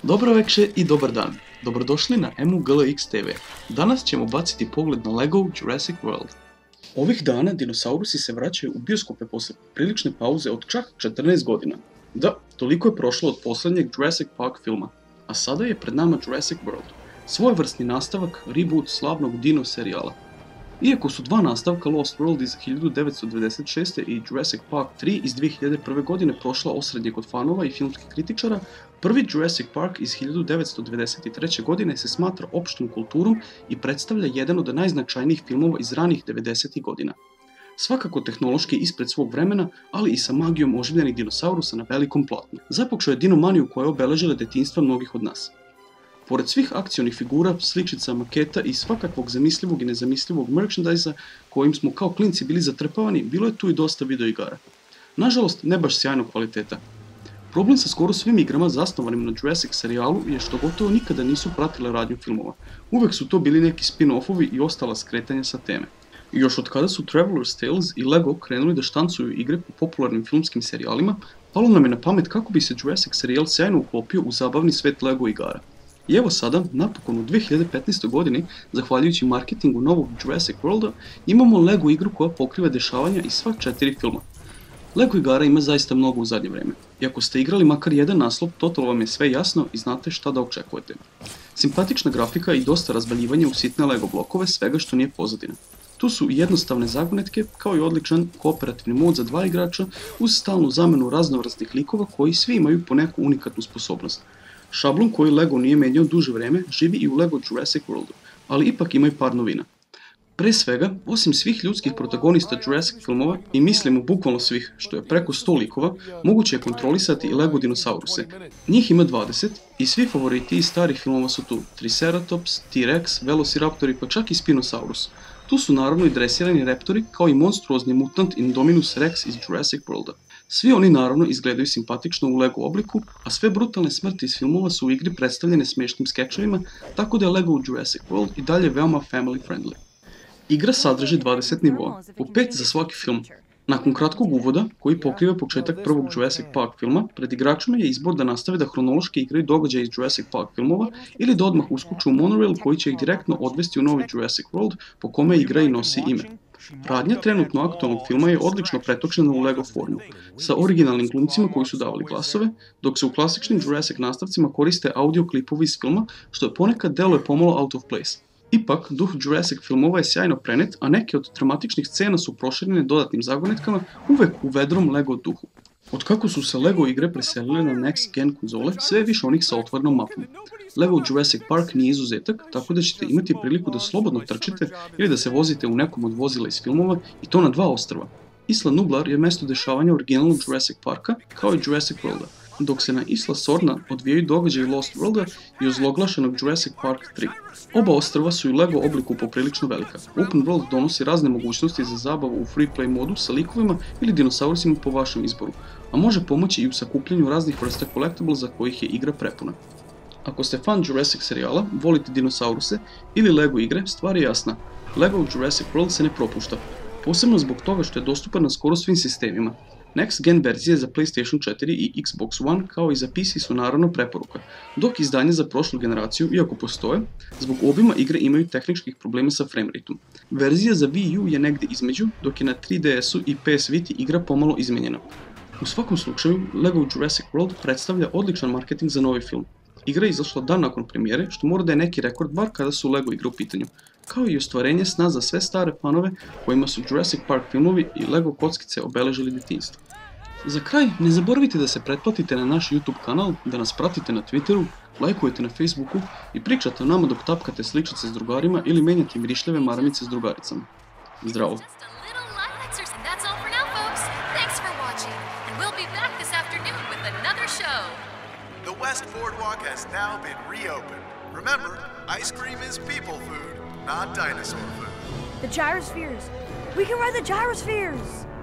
Dobro večer i dobar dan. Dobrodošli na MUGLX TV. Danas ćemo baciti pogled na Lego Jurassic World. Ovih dana dinosaurusi se vraćaju u bioskope posle prilične pauze od čak 14 godina. Da, toliko je prošlo od posljednjeg Jurassic Park filma. A sada je pred nama Jurassic World. Svojevrsni nastavak, reboot slavnog dino serijala. Iako su dva nastavka Lost World iz 1996. i Jurassic Park 3 iz 2001. godine prošla osrednje kod fanova i filmskih kritičara, prvi Jurassic Park iz 1993. godine se smatra opštom kulturom i predstavlja jedan od najznačajnijih filmova iz ranih 90. godina. Svakako tehnološki ispred svog vremena, ali i sa magijom oživljenih dinosaurusa na velikom platnu. Započeo je dinomaniju koja je obeležila detinjstva mnogih od nas. Pored svih akcionih figura, sličica, maketa i svakakvog zamislivog i nezamislivog merchandise-a kojim smo kao klinci bili zatrpavani, bilo je tu i dosta videoigara. Nažalost, ne baš sjajnog kvaliteta. Problem sa skoro svim igrama zasnovanim na Jurassic serijalu je što gotovo nikada nisu pratile radnju filmova. Uvek su to bili neki spin-offovi i ostala skretanja sa teme. I još od kada su Traveler's Tales i Lego krenuli da štancuju igre po popularnim filmskim serijalima, palo nam je na pamet kako bi se Jurassic serijal sjajno uklopio u zabavni svet Lego igara. I evo sada, napokon u 2015. godini, zahvaljujući marketingu novog Jurassic Worlda, imamo Lego igru koja pokriva dešavanja iz sva 4 filma. Lego igara ima zaista mnogo u zadnje vreme. I ako ste igrali makar jedan naslov, totalno vam je sve jasno i znate šta da očekujete. Simpatična grafika i dosta razvaljivanja u sitne Lego blokove svega što nije pozadina. Tu su i jednostavne zagonetke, kao i odličan kooperativni mod za dva igrača uz stalnu zamenu raznovrsnih likova koji svi imaju po neku unikatnu sposobnost. Šablon koji Lego nije menjao duže vreme živi i u Lego Jurassic Worldu, ali ipak ima i par novina. Pre svega, osim svih ljudskih protagonista Jurassic filmova, i mislimo bukvalno svih, što je preko 100 likova, moguće je kontrolisati i Lego dinosauruse. Njih ima 20 i svi favoriti iz starih filmova su tu Triceratops, T-Rex, Velociraptori pa čak i Spinosaurus. Tu su naravno i dresirani raptori kao i monstruozni mutant Indominus Rex iz Jurassic Worlda. Svi oni naravno izgledaju simpatično u Lego obliku, a sve brutalne smrti iz filmova su u igri predstavljene smešnim skečevima, tako da je Lego Jurassic World i dalje veoma family friendly. Igra sadrži 20 nivoa, po 5 za svaki film. Nakon kratkog uvoda, koji pokriva početak prvog Jurassic Park filma, pred igračima je izbor da nastave da hronološki igraju događaje iz Jurassic Park filmova ili da odmah uskoču u monorail koji će ih direktno odvesti u novi Jurassic World po kome igra i nosi ime. Radnja trenutno aktualnog filma je odlično pretočena u Lego formu, sa originalnim glumcima koji su davali glasove, dok se u klasičnim Jurassic nastavcima koriste audio klipovi iz filma, što je ponekad deluje pomalo out of place. Ipak, duh Jurassic filmova je sjajno prenet, a neke od dramatičnih scena su proširene dodatnim zagonetkama uvek u vedrom Lego duhu. Otkako su se Lego igre preselile na next gen konzole, sve je više onih sa otvorenom mapom. Lego Jurassic Park nije izuzetak, tako da ćete imati priliku da slobodno trčite ili da se vozite u nekom od vozila iz filmova i to na dva ostrva. Isla Nublar je mesto dešavanja originalnog Jurassic Parka, kao i Jurassic Worlda, dok se na Isla Sorna odvijaju događaji Lost Worlda i ozloglašenog Jurassic Park 3. Oba ostrva su i Lego obliku poprilično velika. Open World donosi razne mogućnosti za zabavu u free play modu sa likovima ili dinosaurusima po vašem izboru, a može pomoći i u sakupljanju raznih vrsta collectiblesa kojih je igra prepuna. Ako ste fan Jurassic serijala, volite dinosauruse ili Lego igre, stvar je jasna. Lego Jurassic World se ne propušta, posebno zbog toga što je dostupan na skoro svim sistemima. Next gen verzije za PlayStation 4 i Xbox One kao i za PC su naravno preporuka, dok izdanje za prošlu generaciju, iako postoje, zbog obima igre imaju tehničkih problema sa framerateom. Verzija za Wii U je negde između, dok je na 3DS-u i PS Viti igra pomalo izmenjena. U svakom slučaju, Lego Jurassic World predstavlja odličan marketing za novi film. Igra je izašla dan nakon premijere, što mora da je neki rekord bar kada su Lego igre u pitanju, kao i ostvarenje sna za sve stare fanove kojima su Jurassic Park filmovi i Lego kockice obeležili detinjstvo. Za kraj, ne zaboravite da se pretplatite na naš YouTube kanal, da nas pratite na Twitteru, lajkujete na Facebooku i pričate o nama dok tapkate sličice s drugarima ili menjate mirišljave maramice s drugaricama. Zdravo! The West Boardwalk has now been reopened. Remember, ice cream is people food, not dinosaur food. The gyrospheres! We can ride the gyrospheres!